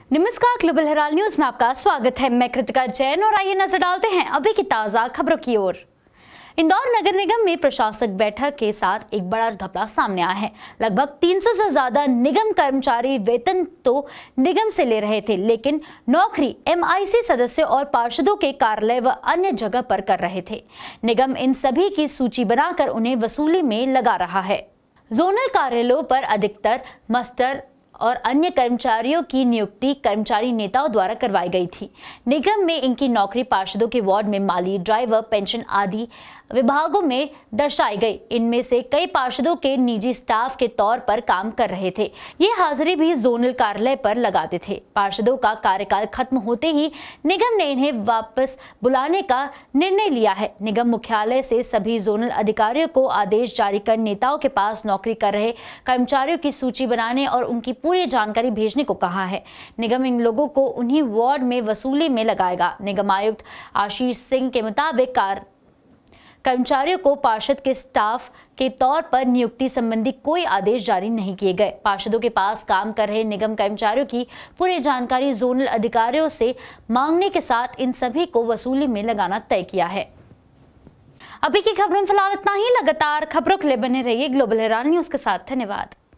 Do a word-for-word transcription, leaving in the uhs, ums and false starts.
नमस्कार, global Herald news में आपका स्वागत है। मैं कृतिका जैन और आइए नजर डालते हैं अभी की ताजा खबरों की ओर। इंदौर नगर निगम में प्रशासक बैठक के साथ एक बड़ा घपला सामने आया है। लगभग तीन सौ से ज्यादा निगम कर्मचारी वेतन तो निगम से ले रहे थे, लेकिन नौकरी एमआईसी सदस्य और पार्षदों के कार्यालय व अन्य जगह पर कर रहे थे। निगम इन सभी की सूची बनाकर उन्हें वसूली में लगा रहा है। जोनल कार्यालयों पर अधिकतर मस्टर और अन्य कर्मचारियों की नियुक्ति कर्मचारी नेताओं द्वारा करवाई गई थी। निगम में इनकी नौकरी पार्षदों के वार्ड में माली, ड्राइवर, पेंशन आदि विभागों में दर्शाई गई। इनमें से कई पार्षदों के निजी स्टाफ के तौर पर काम कर रहे थे। ये हाजिरी भी जोनल कार्यालय पर लगाते थे। पार्षदों का कार्यकाल खत्म होते ही निगम ने इन्हें वापस बुलाने का निर्णय लिया है। निगम मुख्यालय से सभी जोनल अधिकारियों को आदेश जारी कर नेताओं के पास नौकरी कर रहे कर्मचारियों की सूची बनाने और उनकी पूरी जानकारी भेजने को कहा है। निगम इन लोगों को उन्हीं वार्ड में वसूली में लगाएगा। निगम आयुक्त आशीष सिंह के मुताबिक कार कर्मचारियों को पार्षद के स्टाफ के तौर पर नियुक्ति संबंधी कोई आदेश जारी नहीं किए गए। पार्षदों के पास काम कर रहे निगम कर्मचारियों की पूरी जानकारी जोनल अधिकारियों से मांगने के साथ इन सभी को वसूली में लगाना तय किया है। अभी की खबरों में फिलहाल इतना ही। लगातार खबरों के लिए बने रहिए ग्लोबल हेराल्ड न्यूज के साथ। धन्यवाद।